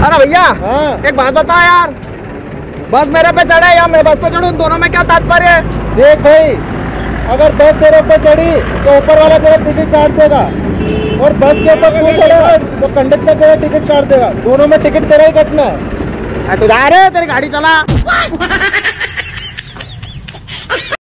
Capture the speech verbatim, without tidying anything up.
अरे भैया हाँ। एक बात बता यार, बस मेरे पे चढ़े या मैं बस पे चढ़ूं, दोनों में क्या तात्पर्य है? देख भाई, अगर बस तेरे ऊपर चढ़ी तो ऊपर वाला तेरा टिकट काट देगा, और बस के ऊपर तू चढ़ा तो कंडक्टर तेरा टिकट काट देगा। दोनों में टिकट तेरा ही कटना है। तू जा रहे तेरी गाड़ी चला।